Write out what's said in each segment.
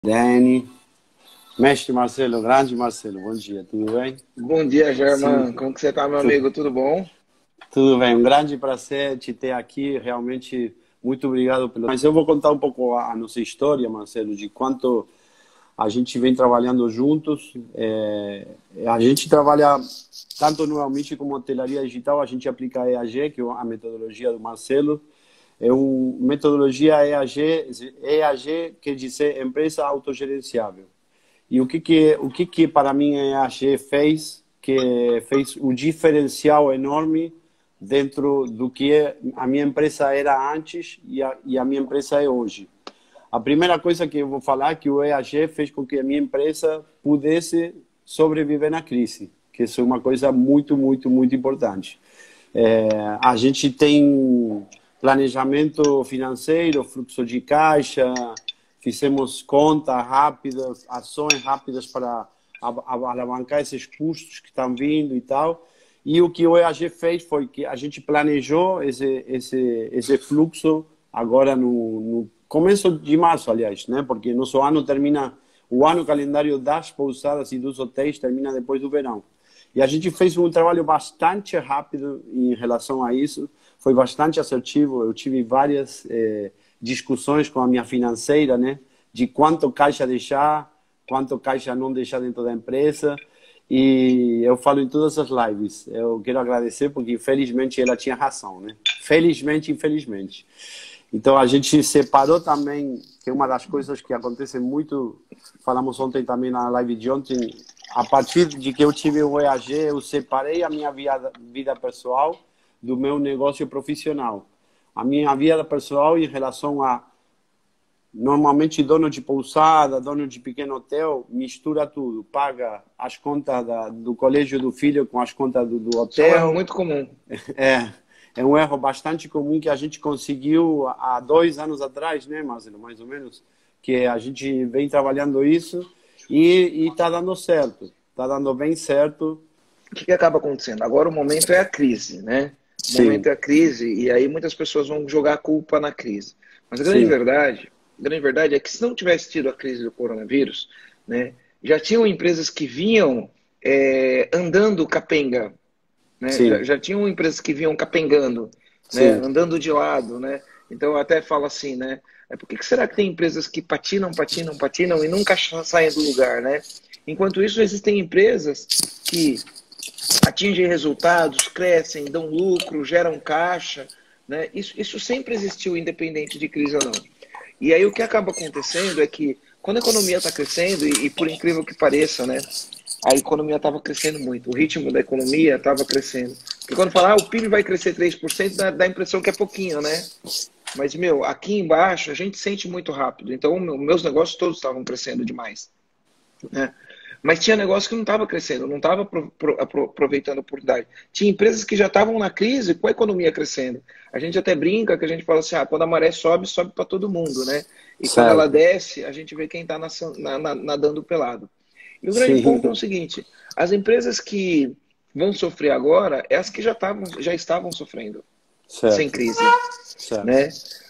Dani, mestre Marcelo, grande Marcelo, bom dia, tudo bem? Bom dia, Germán. Sim, Como que você tá, meu tu- amigo? Tudo bom? tudo bem, um grande prazer te ter aqui, realmente muito obrigado pelo... Mas eu vou contar um pouco a nossa história, Marcelo, de quanto a gente vem trabalhando juntos. A gente trabalha tanto no Amici como hotelaria digital, a gente aplica a EAG, que é a metodologia do Marcelo. É uma metodologia EAG, EAG quer dizer empresa autogerenciável. E o que para mim a AG fez, que fez um diferencial enorme dentro do que a minha empresa era antes e a minha empresa é hoje. A primeira coisa que eu vou falar é que o EAG fez com que a minha empresa pudesse sobreviver na crise, que isso é uma coisa muito, muito, muito importante. A gente tem planejamento financeiro, fluxo de caixa, fizemos contas rápidas, ações rápidas para alavancar esses custos que estão vindo e tal. E o que o EAG fez foi que a gente planejou esse fluxo agora no começo de março, aliás, né? Porque nosso ano termina, o ano calendário das pousadas e dos hotéis termina depois do verão. E a gente fez um trabalho bastante rápido em relação a isso, foi bastante assertivo. Eu tive várias discussões com a minha financeira, né, de quanto caixa deixar, quanto caixa não deixar dentro da empresa. E eu falo em todas as lives. Eu quero agradecer porque, infelizmente, ela tinha razão, né? Felizmente, infelizmente. Então, a gente separou também, que é uma das coisas que acontece muito, falamos ontem também na live de ontem, a partir de que eu tive o EAG, eu separei a minha vida pessoal do meu negócio profissional. A minha vida pessoal em relação a, normalmente, dono de pousada, dono de pequeno hotel, mistura tudo, paga as contas do colégio do filho com as contas do Isso é um erro hotel. muito comum. É, é um erro bastante comum que a gente conseguiu há 2 anos atrás, né, Marcelo, mais ou menos, que a gente vem trabalhando isso e está dando certo, está dando bem certo. O que acaba acontecendo? Agora o momento é a crise, né? O momento Sim, é a crise e aí muitas pessoas vão jogar a culpa na crise. Mas sim, a grande verdade é que se não tivesse tido a crise do coronavírus, né, já tinham empresas que vinham andando capenga, né? Já, sim, já tinham empresas que vinham capengando, né? sim, Andando de lado, né? Então eu até falo assim, né? Por que será que tem empresas que patinam, patinam, patinam e nunca saem do lugar, né? Enquanto isso, existem empresas que atingem resultados, crescem, dão lucro, geram caixa, né? Isso sempre existiu, independente de crise ou não. E aí o que acaba acontecendo é que quando a economia está crescendo, e por incrível que pareça, né? A economia estava crescendo muito, o ritmo da economia estava crescendo. Porque quando falar, o PIB vai crescer 3%, dá a impressão que é pouquinho, né? Mas, meu, aqui embaixo a gente sente muito rápido. Então, meus negócios todos estavam crescendo demais, né? Mas tinha negócio que não estava crescendo, não estava aproveitando a oportunidade. Tinha empresas que já estavam na crise com a economia crescendo. A gente até brinca que a gente fala assim, quando a maré sobe, sobe para todo mundo, né? E quando ela certo, desce, a gente vê quem está nadando pelado. E o grande ponto é o sim, seguinte, as empresas que vão sofrer agora é as que já estavam sofrendo sem certo, crise, certo, né?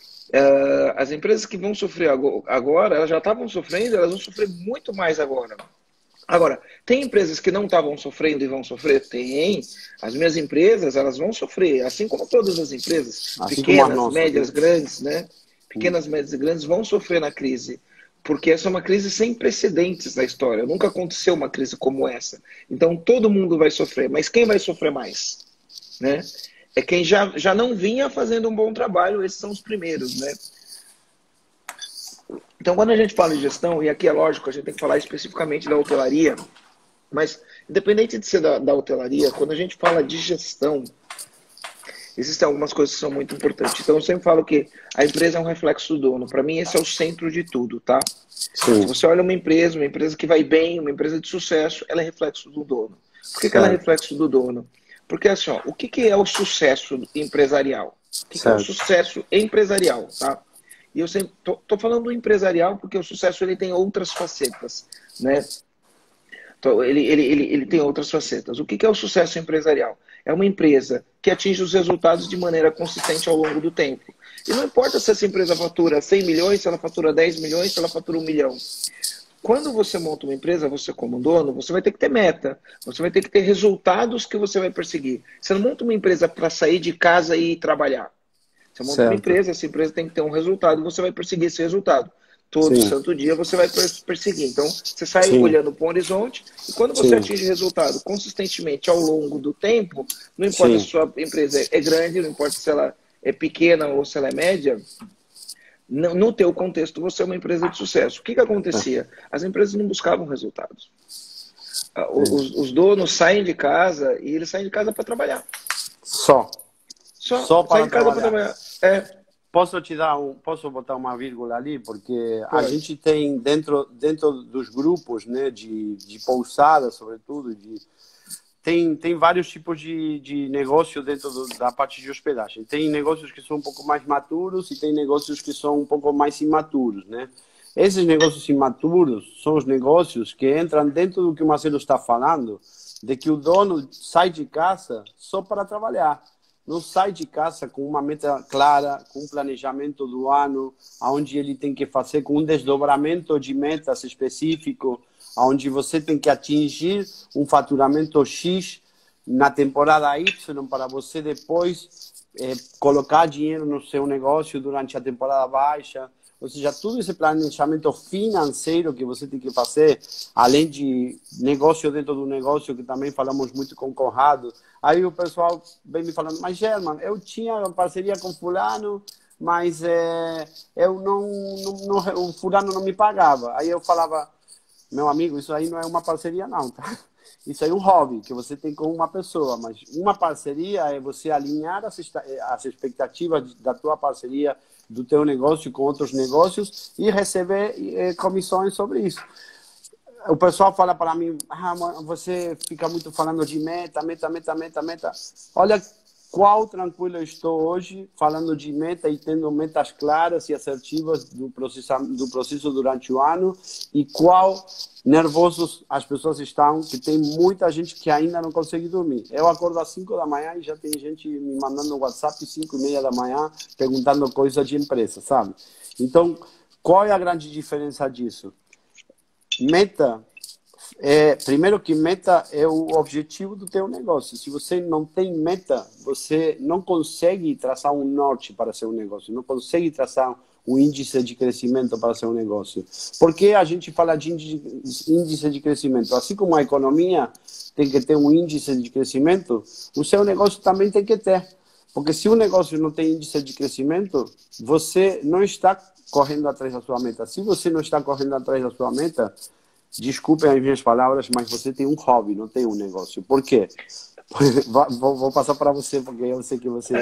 As empresas que vão sofrer agora, elas já estavam sofrendo, elas vão sofrer muito mais agora. Agora, tem empresas que não estavam sofrendo e vão sofrer? Tem. As minhas empresas, elas vão sofrer, assim como todas as empresas, assim como as pequenas, nossas, médias, né? grandes, né? Pequenas, médias e grandes vão sofrer na crise, porque essa é uma crise sem precedentes na história. Nunca aconteceu uma crise como essa. Então, todo mundo vai sofrer, mas quem vai sofrer mais? Né? É quem já não vinha fazendo um bom trabalho, esses são os primeiros, né? Então, quando a gente fala em gestão, e aqui é lógico, a gente tem que falar especificamente da hotelaria, mas independente de ser da hotelaria, quando a gente fala de gestão, existem algumas coisas que são muito importantes. Então, eu sempre falo que a empresa é um reflexo do dono. Para mim, esse é o centro de tudo, tá? Se Sim, você olha uma empresa que vai bem, uma empresa de sucesso, ela é reflexo do dono. Por que ela é certo, reflexo do dono? Porque, assim, ó, o que é o sucesso empresarial? O que é o certo, sucesso empresarial, tá? E eu sempre tô falando do empresarial porque o sucesso ele tem outras facetas, né? Então, ele tem outras facetas. O que é o sucesso empresarial? É uma empresa que atinge os resultados de maneira consistente ao longo do tempo. E não importa se essa empresa fatura 100 milhões, se ela fatura 10 milhões, se ela fatura 1 milhão. Quando você monta uma empresa, você como dono, você vai ter que ter meta. Você vai ter que ter resultados que você vai perseguir. Você não monta uma empresa para sair de casa e ir trabalhar. Você monta uma empresa, essa empresa tem que ter um resultado, você vai perseguir esse resultado. Todo santo dia você vai perseguir. Então, você sai olhando para o horizonte e quando você atinge resultado consistentemente ao longo do tempo, não importa se a sua empresa é grande, não importa se ela é pequena ou se ela é média, no teu contexto você é uma empresa de sucesso. O que acontecia? As empresas não buscavam resultados. Os donos saem de casa e eles saem de casa para trabalhar. Só para saem de casa para trabalhar. Posso botar uma vírgula ali, porque a gente tem dentro dos grupos, né, de pousada, sobretudo, tem vários tipos de negócio dentro da parte de hospedagem. Tem negócios que são um pouco mais maturos e tem negócios que são um pouco mais imaturos, né? Esses negócios imaturos são os negócios que entram dentro do que o Marcelo está falando, de que o dono sai de casa só para trabalhar. Não sai de casa com uma meta clara, com um planejamento do ano, onde ele tem que fazer com um desdobramento de metas específico, onde você tem que atingir um faturamento X na temporada Y para você depois colocar dinheiro no seu negócio durante a temporada baixa. Ou seja, todo esse planejamento financeiro que você tem que fazer, além de negócio dentro do negócio, que também falamos muito com o Conrado. Aí o pessoal vem me falando, mas German, eu tinha parceria com fulano, mas o fulano não me pagava. Aí eu falava, meu amigo, isso aí não é uma parceria não, tá? Isso aí é um hobby que você tem com uma pessoa, mas uma parceria é você alinhar as expectativas da tua parceria, do teu negócio com outros negócios e receber comissões sobre isso. O pessoal fala para mim, você fica muito falando de meta. Olha qual tranquilo eu estou hoje falando de meta e tendo metas claras e assertivas do processo durante o ano e qual nervosos as pessoas estão, que tem muita gente que ainda não consegue dormir. Eu acordo às 5 da manhã e já tem gente me mandando WhatsApp às 5:30 da manhã perguntando coisas de empresa, sabe? Então, qual é a grande diferença disso? Meta primeiro que meta é o objetivo do teu negócio. Se você não tem meta, você não consegue traçar um norte para seu negócio, não consegue traçar um índice de crescimento para seu negócio. Por que a gente fala de índice de crescimento? Assim como a economia tem que ter um índice de crescimento, o seu negócio também tem que ter. Porque se o negócio não tem índice de crescimento, você não está correndo atrás da sua meta. Se você não está correndo atrás da sua meta, desculpem as minhas palavras, mas você tem um hobby, não tem um negócio. Por quê? Vou passar para você, porque eu sei que você...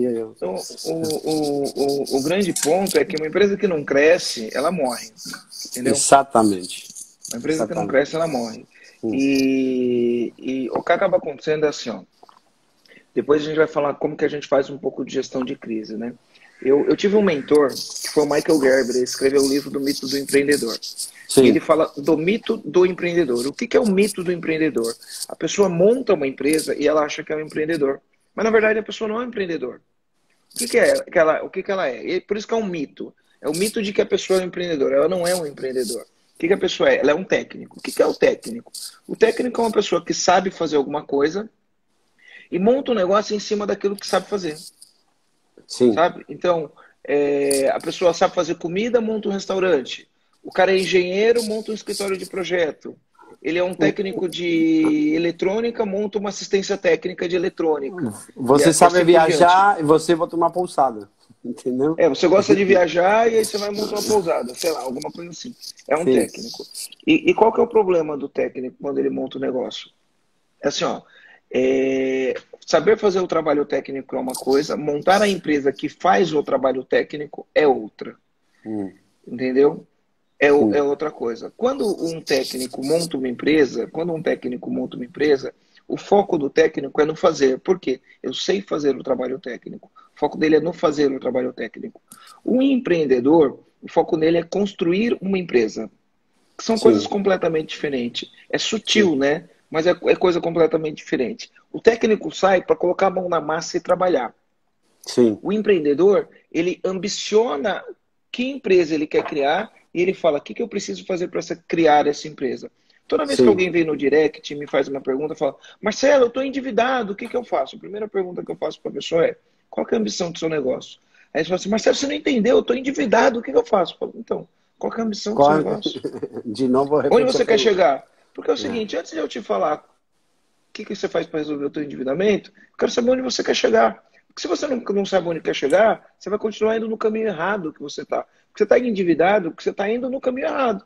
O grande ponto é que uma empresa que não cresce, ela morre. Entendeu? Exatamente. Uma empresa que não cresce, ela morre. E o que acaba acontecendo é assim, ó. Depois a gente vai falar como que a gente faz um pouco de gestão de crise, né? Eu tive um mentor, que foi o Michael Gerber, ele escreveu o livro do Mito do Empreendedor. Sim. Ele fala do mito do empreendedor. O que é o mito do empreendedor? A pessoa monta uma empresa e ela acha que é um empreendedor. Mas, na verdade, a pessoa não é um empreendedor. O que ela é? E por isso que é um mito. É o mito de que a pessoa é um empreendedor. Ela não é um empreendedor. O que a pessoa é? Ela é um técnico. O que é o técnico? O técnico é uma pessoa que sabe fazer alguma coisa e monta um negócio em cima daquilo que sabe fazer. Sim. Sabe? Então, a pessoa sabe fazer comida, monta um restaurante. O cara é engenheiro, monta um escritório de projeto. Ele é um técnico de eletrônica, monta uma assistência técnica de eletrônica. Você sabe viajar e você bota uma pousada. Entendeu? Você gosta de viajar e aí você vai montar uma pousada. Sei lá, alguma coisa assim. É um técnico. E qual que é o problema do técnico quando ele monta o negócio? É assim, ó. Saber fazer o trabalho técnico é uma coisa, montar a empresa que faz o trabalho técnico é outra. Entendeu? É outra coisa. Quando um técnico monta uma empresa, o foco do técnico é no fazer. Por quê? Eu sei fazer o trabalho técnico. O foco dele é no fazer o trabalho técnico. O empreendedor, o foco nele é construir uma empresa. São coisas sim, completamente diferentes. É sim, sutil, né? Mas é coisa completamente diferente. O técnico sai para colocar a mão na massa e trabalhar. sim, O empreendedor, ele ambiciona que empresa ele quer criar e ele fala, o que eu preciso fazer para criar essa empresa? Toda vez que sim. alguém vem no direct e me faz uma pergunta, fala, Marcelo, eu estou endividado, o que eu faço? A primeira pergunta que eu faço para a pessoa é, qual que é a ambição do seu negócio? Aí você fala assim, Marcelo, você não entendeu, eu estou endividado, o que eu faço? Eu falo, então, qual que é a ambição do seu Qual- negócio? De novo, Onde repete a você quer pergunta. chegar? Porque é o É, seguinte, antes de eu te falar o que você faz para resolver o teu endividamento, eu quero saber onde você quer chegar. Porque se você não sabe onde quer chegar, você vai continuar indo no caminho errado que você está. Porque você está endividado, porque você está indo no caminho errado.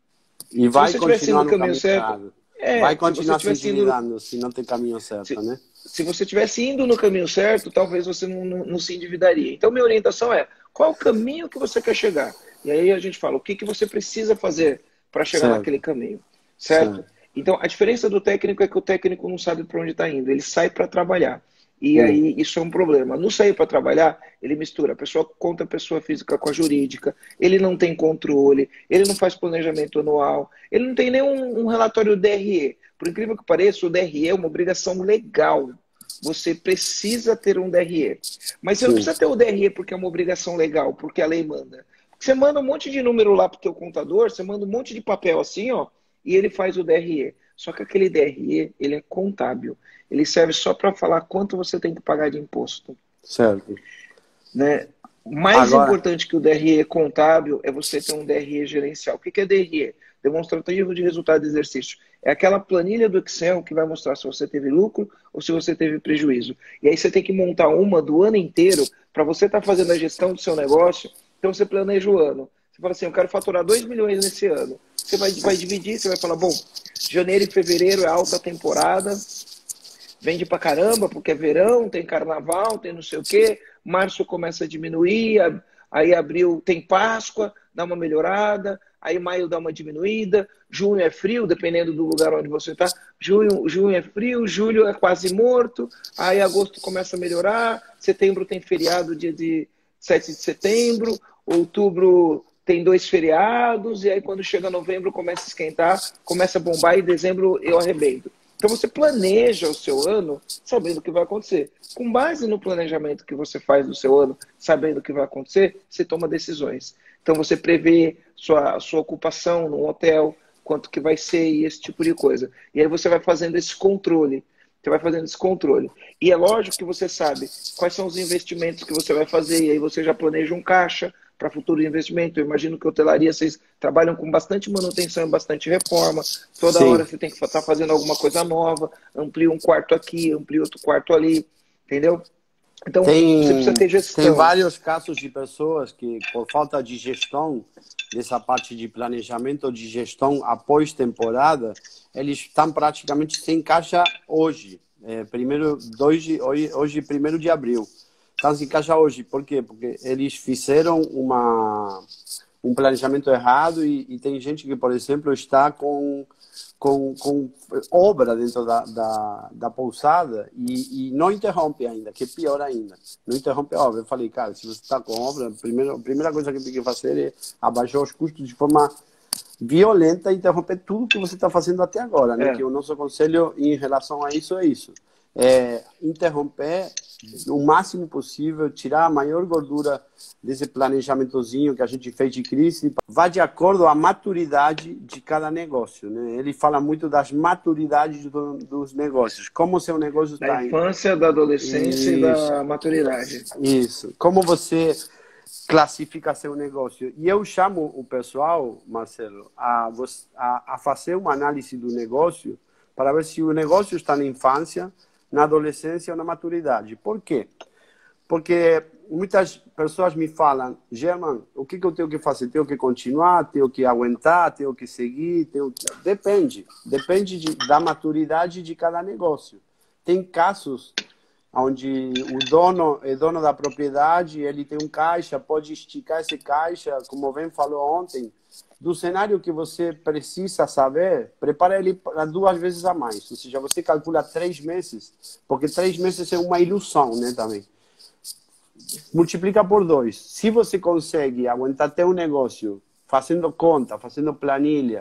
e Se vai você tivesse indo continuar no no caminho caminho certo, errado. Vai se você continuar se tivesse indo, endividando se não tem caminho certo, se, né? se você tivesse indo no caminho certo, talvez você não se endividaria. Então, minha orientação é, qual é o caminho que você quer chegar? E aí a gente fala, o que você precisa fazer para chegar naquele Certo, caminho, certo? certo. Então, a diferença do técnico é que o técnico não sabe para onde está indo, ele sai para trabalhar. E Hum, aí isso é um problema. No sair para trabalhar, ele mistura a pessoa conta a pessoa física com a jurídica, ele não tem controle, ele não faz planejamento anual, ele não tem nenhum relatório DRE. Por incrível que pareça, o DRE é uma obrigação legal. Você precisa ter um DRE. Mas você não sim, precisa ter o DRE porque é uma obrigação legal, porque a lei manda. Você manda um monte de número lá para o teu contador, você manda um monte de papel assim, ó, e ele faz o DRE. Só que aquele DRE, ele é contábil. Ele serve só para falar quanto você tem que pagar de imposto, certo. né? Mais Agora, importante que o DRE contábil é você ter um DRE gerencial. O que é DRE? Demonstrativo de resultado de exercício. É aquela planilha do Excel que vai mostrar se você teve lucro ou se você teve prejuízo. E aí você tem que montar uma do ano inteiro para você estar fazendo a gestão do seu negócio. Então você planeja o ano. Você fala assim, eu quero faturar 2 milhões nesse ano. Você vai dividir, você vai falar, bom, janeiro e fevereiro é alta temporada, vende pra caramba, porque é verão, tem carnaval, tem não sei o quê. Março começa a diminuir, aí abril tem Páscoa, dá uma melhorada, aí maio dá uma diminuída, junho é frio, dependendo do lugar onde você está. Junho é frio, julho é quase morto, aí agosto começa a melhorar, setembro tem feriado dia de 7 de setembro, outubro tem 2 feriados, e aí quando chega novembro começa a esquentar, começa a bombar, e dezembro eu arrebento. Então você planeja o seu ano sabendo o que vai acontecer. Com base no planejamento que você faz do seu ano, sabendo o que vai acontecer, você toma decisões. Então você prevê sua ocupação no hotel, quanto que vai ser e esse tipo de coisa. E aí você vai fazendo esse controle. Você vai fazendo esse controle. E é lógico que você sabe quais são os investimentos que você vai fazer, e aí você já planeja um caixa para futuro investimento. Eu imagino que hotelaria vocês trabalham com bastante manutenção e bastante reforma. Toda sim. hora você tem que estar fazendo alguma coisa nova, amplia um quarto aqui, amplia outro quarto ali, entendeu? Então, você precisa Tem, ter tem gestão. vários casos de pessoas que, por falta de gestão, dessa parte de planejamento de gestão após temporada, eles estão praticamente sem caixa hoje. Hoje, 1º de abril. Estão sem caixa hoje. Por quê? Porque eles fizeram um planejamento errado e tem gente que, por exemplo, está com obra dentro da pousada e não interrompe ainda, que é pior ainda. Não interrompe a obra. Eu falei, cara, se você está com obra, a primeira coisa que tem que fazer é abaixar os custos de forma violenta e interromper tudo que você está fazendo até agora, né? É, Que o nosso conselho em relação a isso é isso. É interromper o máximo possível, tirar a maior gordura desse planejamentozinho que a gente fez de crise, vai de acordo com a maturidade de cada negócio, né? Ele fala muito das maturidades dos negócios, como o seu negócio da está. infância, da adolescência e Isso, da maturidade. isso. Como você classifica seu negócio. E eu chamo o pessoal, Marcelo, a fazer uma análise do negócio para ver se o negócio está na infância, na adolescência ou na maturidade. Por quê? Porque muitas pessoas me falam, German, o que eu tenho que fazer? Tenho que continuar? Tenho que aguentar? Tenho que seguir? Depende. Depende da maturidade de cada negócio. Tem casos onde o dono é dono da propriedade, ele tem um caixa, pode esticar esse caixa, como bem falou ontem, do cenário que você precisa saber, prepara ele para 2 vezes a mais. Ou seja, você calcula 3 meses, porque 3 meses é uma ilusão, né, também. Multiplica por 2. Se você consegue aguentar até um negócio fazendo conta, fazendo planilha,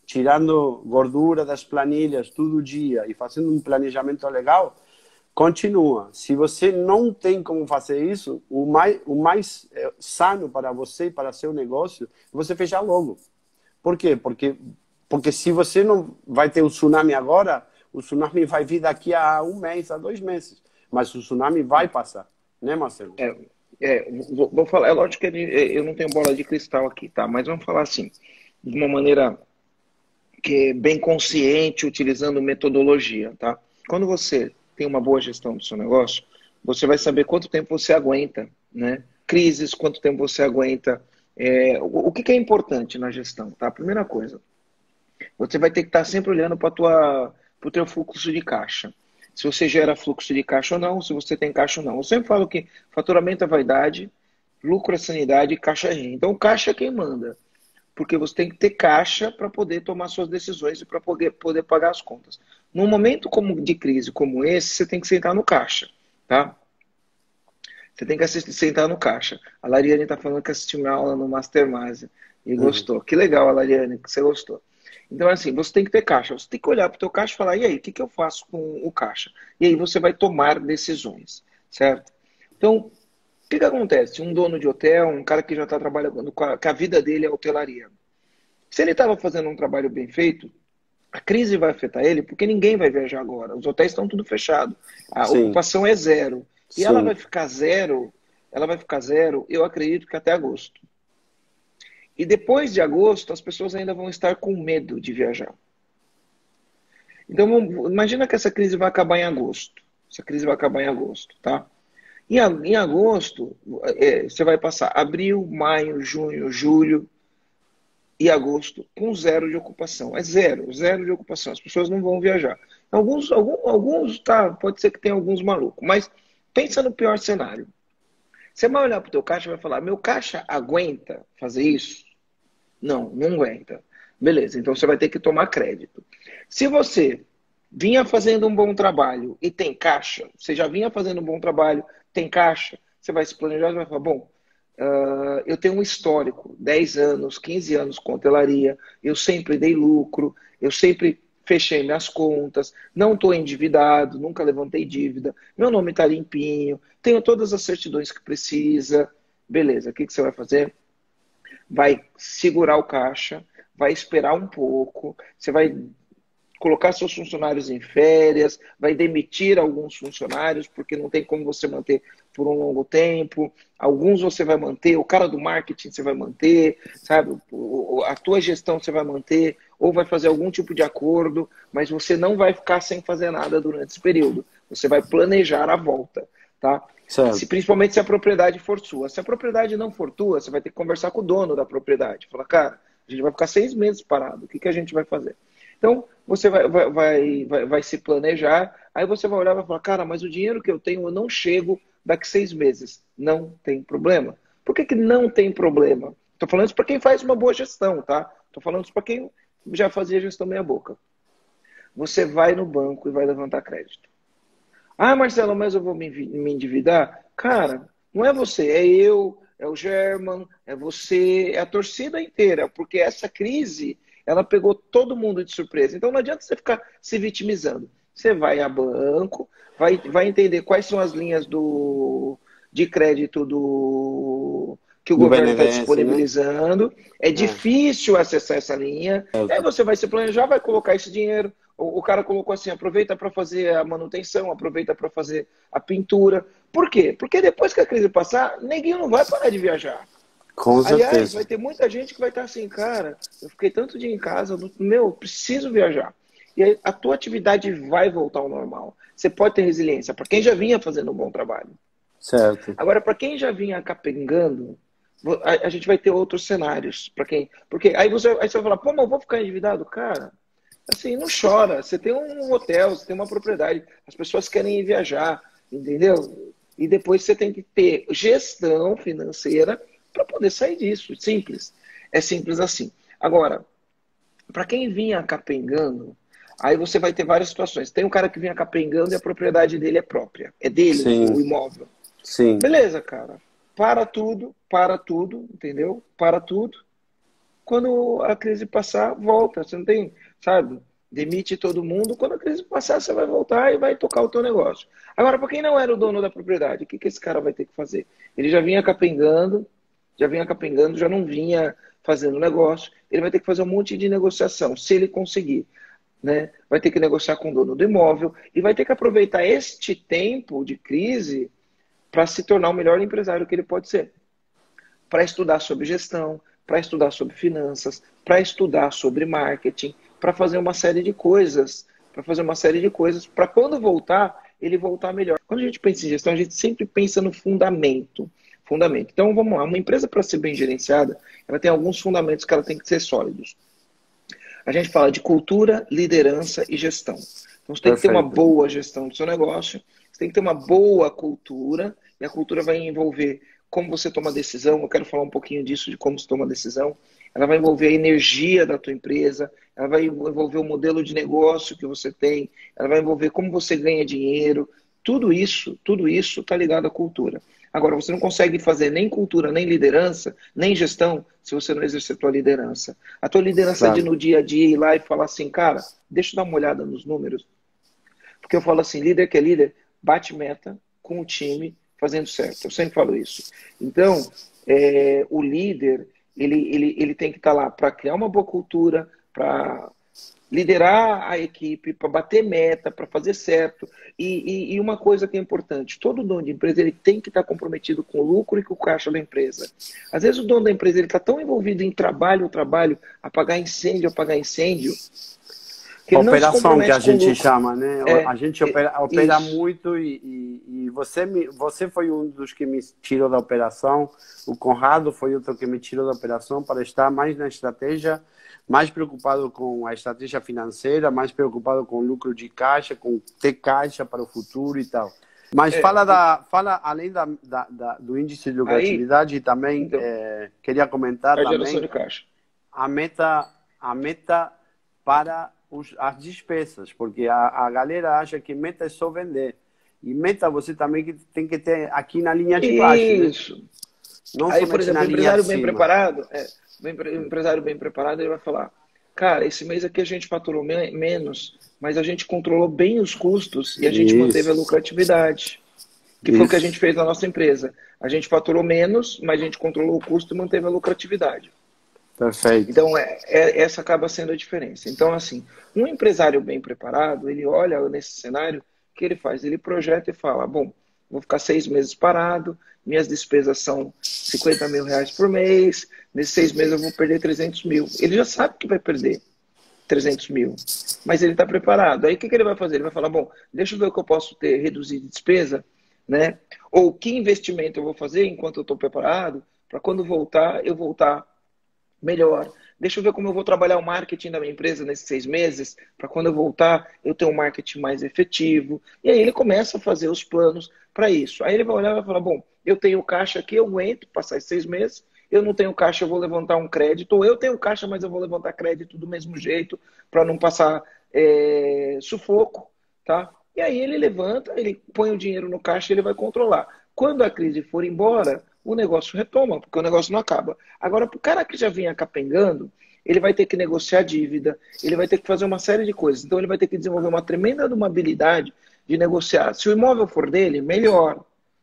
tirando gordura das planilhas todo dia e fazendo um planejamento legal, continua. Se você não tem como fazer isso, o mais sano para você e para seu negócio é você fechar logo. Por quê? Porque se você não vai ter o tsunami agora, o tsunami vai vir daqui a 1 mês, a 2 meses. Mas o tsunami vai passar, né, Marcelo? Vou falar, é lógico que eu não tenho bola de cristal aqui, tá? Mas vamos falar assim, de uma maneira que é bem consciente, utilizando metodologia, tá? Quando você tem uma boa gestão do seu negócio, você vai saber quanto tempo você aguenta, né? Crises, quanto tempo você aguenta. O que é importante na gestão, tá? Primeira coisa, você vai ter que estar sempre olhando para o teu fluxo de caixa. Se você gera fluxo de caixa ou não, se você tem caixa ou não. Eu sempre falo que faturamento é vaidade, lucro é sanidade e caixa é rei. Então, caixa é quem manda. Porque você tem que ter caixa para poder tomar suas decisões e para poder pagar as contas. Num momento de crise como esse, você tem que sentar no caixa, tá? Você tem que sentar no caixa. A Lariane está falando que assistiu minha aula no Mastermind e gostou. Que legal, Lariane, que você gostou. Então, assim, você tem que ter caixa. Você tem que olhar para o teu caixa e falar, e aí, o que eu faço com o caixa? E aí você vai tomar decisões, certo? Então, o que acontece? Um dono de hotel, um cara que já está trabalhando, que a vida dele é hotelaria. Se ele estava fazendo um trabalho bem feito, a crise vai afetar ele porque ninguém vai viajar agora. Os hotéis estão tudo fechado. A ocupação é zero. E ela vai ficar zero, eu acredito que até agosto. E depois de agosto, as pessoas ainda vão estar com medo de viajar. Então, imagina que essa crise vai acabar em agosto. Essa crise vai acabar em agosto, tá? Em agosto, você vai passar abril, maio, junho, julho e agosto com zero de ocupação. É zero de ocupação. As pessoas não vão viajar. Alguns tá, pode ser que tenha alguns malucos, mas pensa no pior cenário. Você vai olhar para o teu caixa e vai falar, meu caixa aguenta fazer isso? Não aguenta. Beleza, então você vai ter que tomar crédito. Se você vinha fazendo um bom trabalho e tem caixa, você já vinha fazendo um bom trabalho, tem caixa, você vai se planejar e vai falar, bom, eu tenho um histórico, 10 anos, 15 anos com hotelaria, eu sempre dei lucro, eu sempre fechei minhas contas, não estou endividado, nunca levantei dívida, meu nome está limpinho, tenho todas as certidões que precisa. Beleza, o que você vai fazer? Vai segurar o caixa, vai esperar um pouco, você vai colocar seus funcionários em férias, vai demitir alguns funcionários, porque não tem como você manter por um longo tempo. Alguns você vai manter, o cara do marketing você vai manter, sabe? A tua gestão você vai manter, ou vai fazer algum tipo de acordo, mas você não vai ficar sem fazer nada durante esse período. Você vai planejar a volta, tá? Principalmente se a propriedade for sua. Se a propriedade não for tua, você vai ter que conversar com o dono da propriedade. Falar, cara, a gente vai ficar 6 meses parado, o que a gente vai fazer? Então, você vai se planejar, aí você vai olhar e vai falar, cara, mas o dinheiro que eu tenho, eu não chego daqui 6 meses. Não tem problema. Por que não tem problema? Estou falando isso para quem faz uma boa gestão, tá? Estou falando isso para quem já fazia gestão meia boca. Você vai no banco e vai levantar crédito. Ah, Marcelo, mas eu vou me endividar? Cara, não é você, é eu, é o German, é você, é a torcida inteira, porque essa crise, ela pegou todo mundo de surpresa. Então não adianta você ficar se vitimizando. Você vai a banco, vai entender quais são as linhas de crédito que o governo está disponibilizando. Né? É difícil acessar essa linha. Aí você vai se planejar, vai colocar esse dinheiro. O cara colocou assim, aproveita para fazer a manutenção, aproveita para fazer a pintura. Por quê? Porque depois que a crise passar, neguinho não vai parar de viajar. Com certeza. Aliás, vai ter muita gente que vai estar assim, cara, eu fiquei tanto dia em casa, preciso viajar. E aí a tua atividade vai voltar ao normal. Você pode ter resiliência, para quem já vinha fazendo um bom trabalho. Certo. Agora, para quem já vinha capengando, a gente vai ter outros cenários. Porque aí você vai falar, pô, mas eu vou ficar endividado? Cara, assim, não chora. Você tem um hotel, você tem uma propriedade, as pessoas querem ir viajar, entendeu? E depois você tem que ter gestão financeira para poder sair disso. Simples. É simples assim. Agora, para quem vinha capengando, aí você vai ter várias situações. Tem um cara que vinha capengando e a propriedade dele é própria. É dele, o imóvel. Sim. Beleza, cara. Para tudo, entendeu? Para tudo. quando a crise passar, volta. Você não tem, sabe, demite todo mundo. Quando a crise passar, você vai voltar e vai tocar o teu negócio. Agora, para quem não era o dono da propriedade, o que esse cara vai ter que fazer? Ele já vinha capengando, já não vinha fazendo negócio. Ele vai ter que fazer um monte de negociação, se ele conseguir, né? Vai ter que negociar com o dono do imóvel e vai ter que aproveitar este tempo de crise para se tornar o melhor empresário que ele pode ser. Para estudar sobre gestão, para estudar sobre finanças, para estudar sobre marketing, para fazer uma série de coisas, para quando voltar, ele voltar melhor. Quando a gente pensa em gestão, a gente sempre pensa no fundamento. Então, vamos lá, uma empresa para ser bem gerenciada, ela tem alguns fundamentos que ela tem que ser sólidos. A gente fala de cultura, liderança e gestão. Então, você tem que ter uma boa gestão do seu negócio, você tem que ter uma boa cultura, e a cultura vai envolver como você toma decisão. Eu quero falar um pouquinho disso, de como você toma decisão. Ela vai envolver a energia da tua empresa, ela vai envolver o modelo de negócio que você tem, ela vai envolver como você ganha dinheiro. Tudo isso está ligado à cultura. Agora, você não consegue fazer nem cultura, nem liderança, nem gestão, se você não exercer a tua liderança. A tua liderança é de no dia a dia ir lá e falar assim, cara, deixa eu dar uma olhada nos números. Porque eu falo assim, líder que é líder, bate meta com o time fazendo certo. Eu sempre falo isso. Então, o líder, ele tem que estar lá para criar uma boa cultura, para liderar a equipe, para bater meta, para fazer certo. E uma coisa que é importante, todo dono de empresa ele tem que estar comprometido com o lucro e com o caixa da empresa. Às vezes o dono da empresa está tão envolvido em trabalho, apagar incêndio, que ele operação que a gente chama, né? A gente opera isso. muito e você foi um dos que me tirou da operação, o Conrado foi outro que me tirou da operação para estar mais na estratégia, mais preocupado com a estratégia financeira, mais preocupado com o lucro de caixa, com ter caixa para o futuro e tal. Mas fala além do índice de lucratividade e também então, queria comentar a também geração de caixa. A meta para as despesas, porque a galera acha que meta é só vender. E meta você também tem que ter aqui na linha de baixo. Isso. Né? Não aí, por exemplo, o empresário bem preparado, o empresário bem preparado, ele vai falar, cara, esse mês aqui a gente faturou menos, mas a gente controlou bem os custos e a gente manteve a lucratividade. Que foi o que a gente fez na nossa empresa. A gente faturou menos, mas a gente controlou o custo e manteve a lucratividade. Perfeito. Então, essa acaba sendo a diferença. Então, assim, um empresário bem preparado, ele olha nesse cenário, o que ele faz? Ele projeta e fala, bom, vou ficar 6 meses parado, minhas despesas são 50 mil reais por mês, nesses 6 meses eu vou perder 300 mil. Ele já sabe que vai perder 300 mil, mas ele está preparado. Aí, o que ele vai fazer? Ele vai falar, bom, deixa eu ver o que eu posso reduzir de despesa, né? Ou que investimento eu vou fazer enquanto eu estou preparado, para quando voltar, eu voltar melhor. Deixa eu ver como eu vou trabalhar o marketing da minha empresa nesses 6 meses, para quando eu voltar, eu ter um marketing mais efetivo. E aí ele começa a fazer os planos para isso. Aí ele vai olhar e vai falar, bom, eu tenho caixa aqui, eu aguento passar esses 6 meses, eu não tenho caixa, eu vou levantar um crédito, ou eu tenho caixa, mas eu vou levantar crédito do mesmo jeito, para não passar sufoco, tá? E aí ele levanta, ele põe o dinheiro no caixa e ele vai controlar. Quando a crise for embora, o negócio retoma, porque o negócio não acaba. Agora, para o cara que já vinha capengando, ele vai ter que negociar dívida, ele vai ter que fazer uma série de coisas. Então, ele vai ter que desenvolver uma tremenda habilidade de negociar. Se o imóvel for dele, melhor.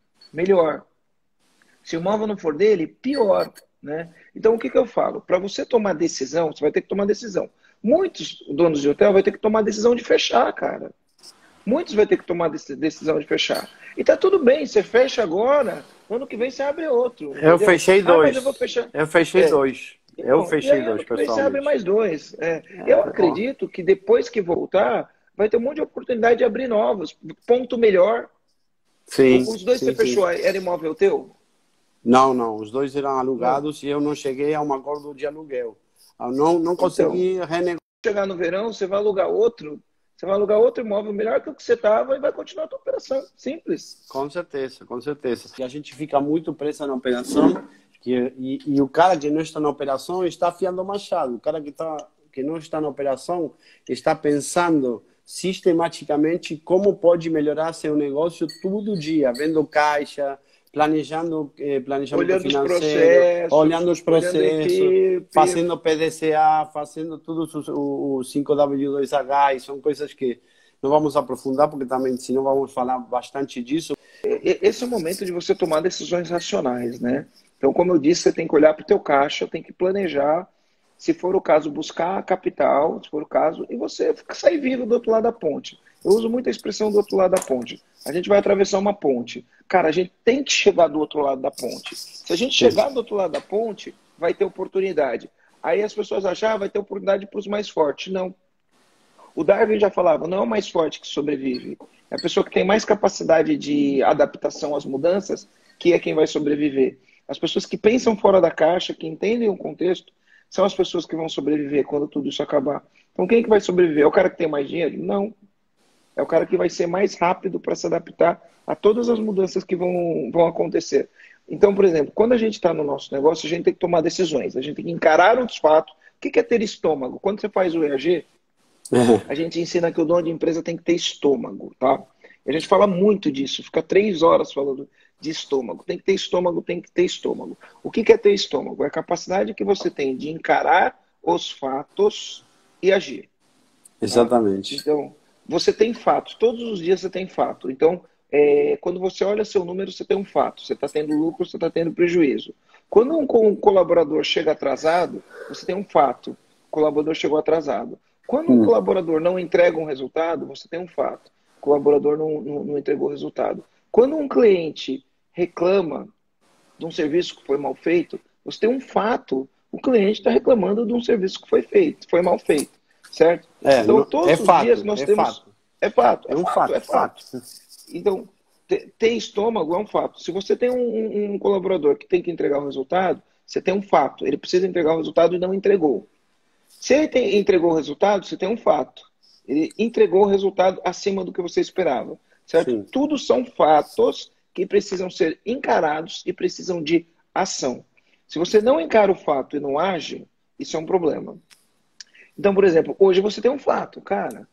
Se o imóvel não for dele, pior. Né? Então, o que eu falo? Para você tomar decisão, você vai ter que tomar decisão. Muitos donos de hotel vão ter que tomar decisão de fechar, cara. Muitos vão ter que tomar decisão de fechar. E tá tudo bem, você fecha agora, ano que vem você abre outro. Entendeu? Eu fechei 2. Mas eu vou fechar. Eu fechei 2. Eu fechei 2, pessoalmente. Você abre mais 2. Eu acredito que depois que voltar, vai ter um monte de oportunidade de abrir novos. Ponto melhor. Sim. Os 2 que você fechou, era imóvel teu? Não. Os 2 eram alugados e eu não cheguei a um acordo de aluguel. Eu não consegui renegociar. Chegar no verão, você vai alugar outro. Você vai alugar outro imóvel melhor que o que você estava e vai continuar a tua operação. Simples. Com certeza. E a gente fica muito preso na operação e o cara que não está na operação está afiando o machado. O cara que não está na operação está pensando sistematicamente como pode melhorar seu negócio todo dia, vendo caixa, planejando planejamento Olhando os financeiro, processos, olhando os olhando a processos, equipe. fazendo PDCA, fazendo tudo o 5W2H, e são coisas que não vamos aprofundar, porque também, senão vamos falar bastante disso. Esse é o momento de você tomar decisões racionais, né? Então, como eu disse, você tem que olhar para o teu caixa, tem que planejar, se for o caso, buscar capital, se for o caso, e você sair vivo do outro lado da ponte. Eu uso muito a expressão do outro lado da ponte. A gente vai atravessar uma ponte. Cara, a gente tem que chegar do outro lado da ponte. Se a gente chegar do outro lado da ponte, vai ter oportunidade. Aí as pessoas acham, vai ter oportunidade para os mais fortes. Não. O Darwin já falava, não é o mais forte que sobrevive. É a pessoa que tem mais capacidade de adaptação às mudanças que é quem vai sobreviver. As pessoas que pensam fora da caixa, que entendem o contexto, são as pessoas que vão sobreviver quando tudo isso acabar. Então quem é que vai sobreviver? É o cara que tem mais dinheiro? Não. É o cara que vai ser mais rápido para se adaptar a todas as mudanças que vão acontecer. Então, por exemplo, quando a gente está no nosso negócio, a gente tem que tomar decisões. A gente tem que encarar os fatos. O que é ter estômago? Quando você faz o EAG, a gente ensina que o dono de empresa tem que ter estômago, tá? E a gente fala muito disso, fica 3 horas falando de estômago. Tem que ter estômago, tem que ter estômago. O que é ter estômago? É a capacidade que você tem de encarar os fatos e agir. Tá? Exatamente. Então, você tem fatos, todos os dias você tem fato. Então, quando você olha seu número, você tem um fato. Você está tendo lucro, você está tendo prejuízo. Quando um colaborador chega atrasado, você tem um fato. O colaborador chegou atrasado. Quando um colaborador não entrega um resultado, você tem um fato. O colaborador não entregou o resultado. Quando um cliente reclama de um serviço que foi mal feito, você tem um fato. O cliente está reclamando de um serviço que foi mal feito. Certo? Então, todos os dias nós temos... É fato. É fato. Então, ter estômago é um fato. Se você tem um colaborador que tem que entregar o resultado, você tem um fato. Ele precisa entregar o resultado e não entregou. Se ele entregou o resultado, você tem um fato. Ele entregou o resultado acima do que você esperava. Certo? Sim. Tudo são fatos que precisam ser encarados e precisam de ação. Se você não encara o fato e não age, isso é um problema. Então, por exemplo, hoje você tem um fato, cara.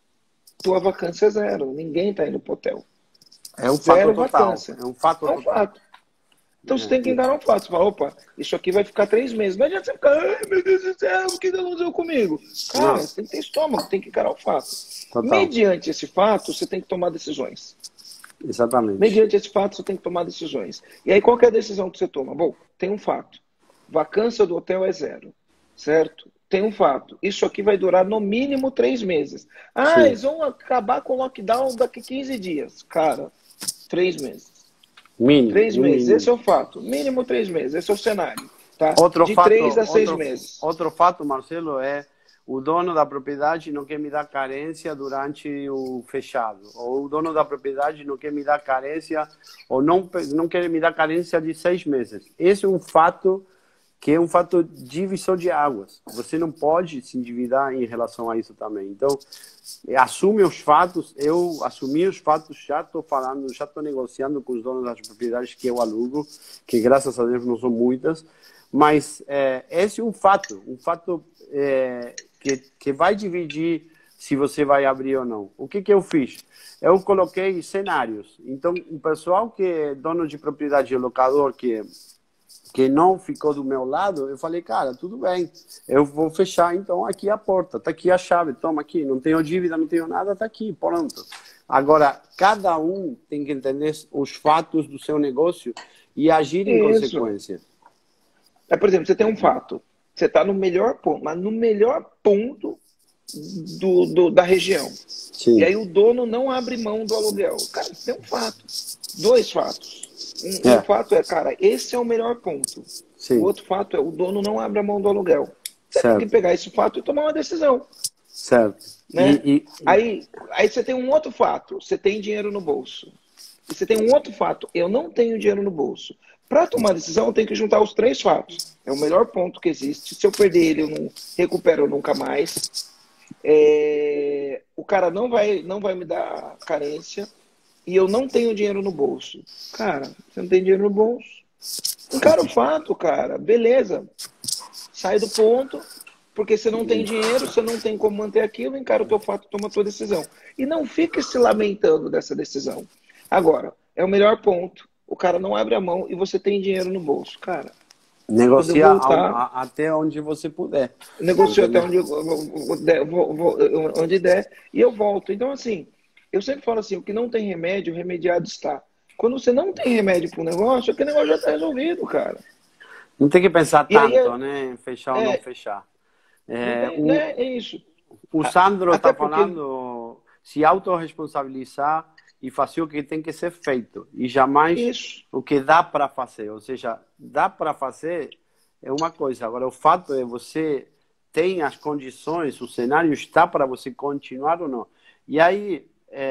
Tua vacância é 0. Ninguém está indo pro hotel. É um fato total. Vacância. É um fato total. Fato. Então você tem que encarar um fato. Você fala, opa, isso aqui vai ficar 3 meses. Não adianta você ficar, ai meu Deus do céu, o que aconteceu comigo? Cara, você tem que ter estômago, tem que encarar o fato. Total. Mediante esse fato, você tem que tomar decisões. Exatamente. Mediante esse fato, você tem que tomar decisões. E aí, qual que é a decisão que você toma? Bom, tem um fato. Vacância do hotel é 0. Certo? Tem um fato. Isso aqui vai durar no mínimo 3 meses. Ah, eles vão acabar com o lockdown daqui 15 dias. Cara, 3 meses. Mínimo. 3 meses. Esse é o fato. Mínimo 3 meses. Esse é o cenário. Tá? De 3 a 6 meses. Outro fato, Marcelo, é o dono da propriedade não quer me dar carência durante o fechado. Ou o dono da propriedade não quer me dar carência, ou não quer me dar carência de 6 meses. Esse é um fato que é um fato divisor de águas. Você não pode se endividar em relação a isso também. Então, assume os fatos. Eu assumi os fatos, já estou falando, já estou negociando com os donos das propriedades que eu alugo, que graças a Deus não são muitas, mas esse é um fato que vai dividir se você vai abrir ou não. O que eu fiz? Eu coloquei cenários. Então, o pessoal que é dono de propriedade, locador, que não ficou do meu lado, eu falei, cara, tudo bem, eu vou fechar então aqui a porta, tá aqui a chave, toma aqui, não tenho dívida, não tenho nada, tá aqui, pronto. Agora, cada um tem que entender os fatos do seu negócio e agir em consequência. Por exemplo, você tem um fato, você está no melhor ponto, mas no melhor ponto da região. Sim. E aí o dono não abre mão do aluguel. Cara, você tem um fato, 2 fatos. Um fato é, cara, esse é o melhor ponto. Sim. O outro fato é, o dono não abre a mão do aluguel. Você tem que pegar esse fato e tomar uma decisão. Certo. Né? Aí você tem um outro fato, você tem dinheiro no bolso. E você tem um outro fato, eu não tenho dinheiro no bolso. Para tomar decisão, eu tenho que juntar os 3 fatos. É o melhor ponto que existe. Se eu perder ele, eu não recupero nunca mais. O cara não vai me dar carência. E eu não tenho dinheiro no bolso. Cara, você não tem dinheiro no bolso? Encara o fato, cara. Beleza. Sai do ponto, porque você não tem dinheiro, você não tem como manter aquilo, encara o teu fato, toma a tua decisão. E não fique se lamentando dessa decisão. Agora, é o melhor ponto. o cara não abre a mão e você tem dinheiro no bolso. Cara, quando eu Negocia voltar, até onde você puder. negocio até Entendeu? onde, onde der e eu volto. Então, assim, eu sempre falo assim, o que não tem remédio, remediado está. Quando você não tem remédio para o negócio, aquele negócio já está resolvido, cara. Não tem que pensar E aí, tanto, né? Em fechar ou não é, fechar. não É, tem, né, é isso. o Sandro Até está porque, falando se autorresponsabilizar e fazer o que tem que ser feito. E jamais isso, o que dá para fazer. Ou seja, dá para fazer é uma coisa. Agora, o fato é você tem as condições, o cenário está para você continuar ou não. E aí,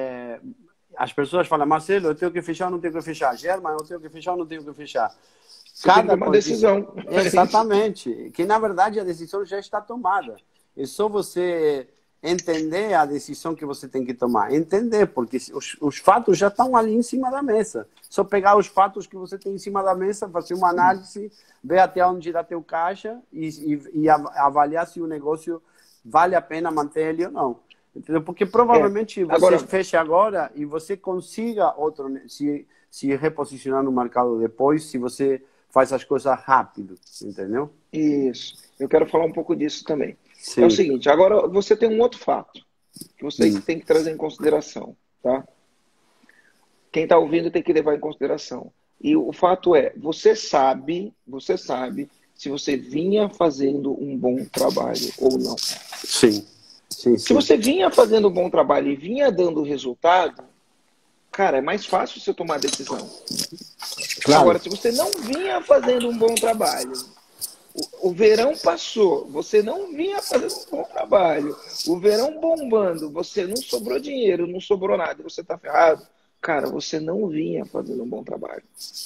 as pessoas falam, Marcelo, eu tenho que fechar ou não tenho que fechar? German, eu tenho que fechar ou não tenho que fechar? você tem que Cada tomar condição. decisão. É isso. Exatamente. Que, na verdade, a decisão já está tomada. É só você entender a decisão que você tem que tomar. Entender, porque os fatos já estão ali em cima da mesa. Só pegar os fatos que você tem em cima da mesa, fazer uma análise, ver até onde dá teu caixa e avaliar se o negócio vale a pena manter ele ou não. Entendeu? Porque É. provavelmente você Agora, feche agora e você consiga se reposicionar no mercado depois, se você faz as coisas rápido, entendeu? isso. Eu quero falar um pouco disso também. É o Sim. seguinte, agora você tem um outro fato que você Hum. tem que trazer em consideração, tá? Quem está ouvindo tem que levar em consideração. E o fato é, você sabe se você vinha fazendo um bom trabalho ou não. Sim, sim, Se sim. você vinha fazendo um bom trabalho e vinha dando resultado, cara, é mais fácil você tomar decisão. Claro. Agora, se você não vinha fazendo um bom trabalho, o verão passou, você não vinha fazendo um bom trabalho, o verão bombando, você não sobrou dinheiro, não sobrou nada, você está ferrado, cara, você não vinha fazendo um bom trabalho.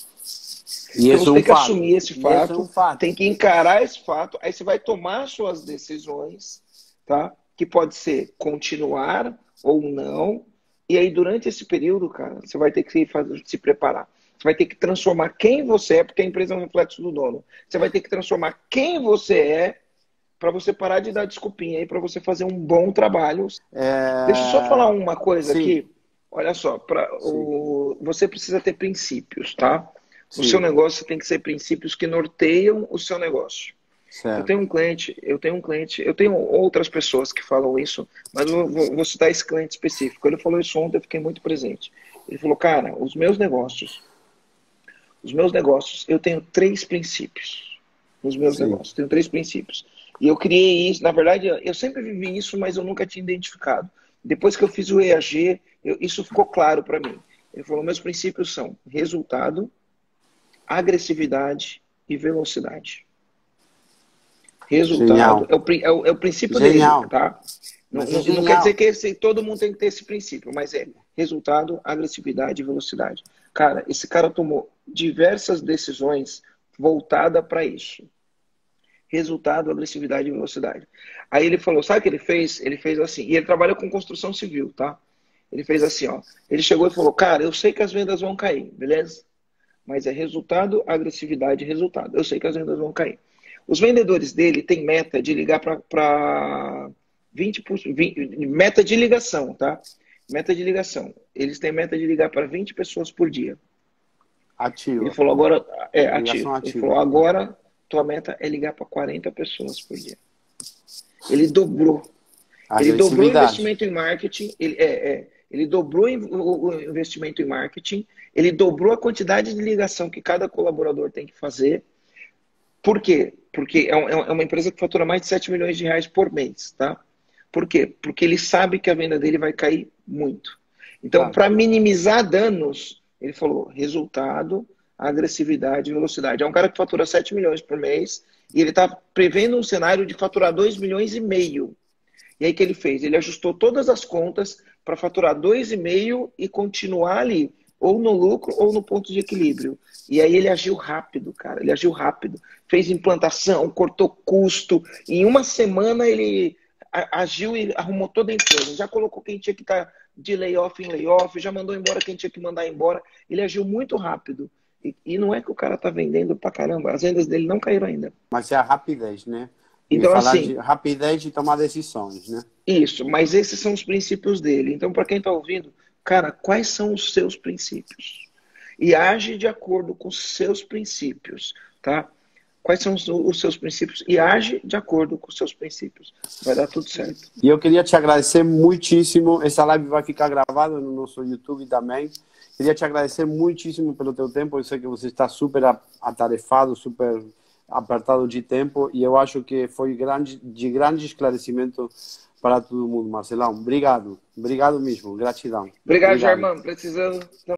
E Então esse é você um tem que fato. assumir esse E esse é um fato, fato. tem que encarar esse fato, aí você vai tomar suas decisões, tá? Que pode ser continuar ou não. E aí, durante esse período, cara, você vai ter que se preparar. Você vai ter que transformar quem você é, porque a empresa é um reflexo do dono. Você vai ter que transformar quem você é para você parar de dar desculpinha aí, para você fazer um bom trabalho. Deixa eu só falar uma coisa Sim, aqui. Olha só, sim, você precisa ter princípios, tá? O seu sim, negócio tem que ser princípios que norteiam o seu negócio. certo. Eu tenho outras pessoas que falam isso, mas eu vou citar esse cliente específico. Ele falou isso ontem, eu fiquei muito presente. Ele falou, cara, eu tenho três princípios. Nos meus Sim, negócios, tenho três princípios. E eu criei isso, na verdade, eu sempre vivi isso, mas eu nunca tinha identificado. Depois que eu fiz o EAG, isso ficou claro para mim. Ele falou, meus princípios são resultado, agressividade e velocidade. Resultado genial. é o princípio dele, Genial. tá? Não, Mas é não, não quer dizer genial. que todo mundo tem que ter esse princípio, mas é resultado, agressividade e velocidade. Cara, esse cara tomou diversas decisões voltadas para isso. Resultado, agressividade e velocidade. Aí ele falou, sabe o que ele fez? Ele fez assim, e ele trabalha com construção civil, tá? Ele fez assim, ó. Ele chegou e falou, cara, eu sei que as vendas vão cair, beleza? Mas é resultado, agressividade e resultado. Eu sei que as vendas vão cair. Os vendedores dele têm meta de ligar para 20%, meta de ligação, tá? Meta de ligação. Eles têm meta de ligar para 20 pessoas por dia. Ele Ativa. falou agora, Ligação ativo. Ele falou ativa. agora tua meta é ligar para 40 pessoas por dia. Ele dobrou. Ele dobrou o Agressividade. investimento em marketing. Ele dobrou o investimento em marketing. Ele dobrou a quantidade de ligação que cada colaborador tem que fazer. Por quê? Porque é uma empresa que fatura mais de 7 milhões de reais por mês, tá? Por quê? Porque ele sabe que a venda dele vai cair muito. Então, Claro. para minimizar danos, ele falou resultado, agressividade e velocidade. É um cara que fatura 7 milhões por mês e ele está prevendo um cenário de faturar 2 milhões e meio. E aí o que ele fez? Ele ajustou todas as contas para faturar 2,5 e continuar ali, ou no lucro ou no ponto de equilíbrio. E aí ele agiu rápido, cara. Ele agiu rápido. Fez implantação, cortou custo. Em uma semana ele agiu e arrumou toda a empresa. Já colocou quem tinha que estar de layoff em layoff, já mandou embora quem tinha que mandar embora. Ele agiu muito rápido. E não é que o cara tá vendendo pra caramba. As vendas dele não caíram ainda. Mas é a rapidez, né? E Então, falar de assim, rapidez de tomar decisões, né? isso, mas esses são os princípios dele. Então, para quem está ouvindo, cara, quais são os seus princípios? e age de acordo com os seus princípios, tá? Quais são os seus princípios e age de acordo com os seus princípios. Vai dar tudo certo. E eu queria te agradecer muitíssimo. Essa live vai ficar gravada no nosso YouTube também. Queria te agradecer muitíssimo pelo teu tempo. Eu sei que você está super atarefado, super apertado de tempo. E eu acho que foi de grande esclarecimento para todo mundo, Marcelão. Obrigado. Obrigado mesmo. Gratidão. Obrigado, Obrigado. Germán. Precisando...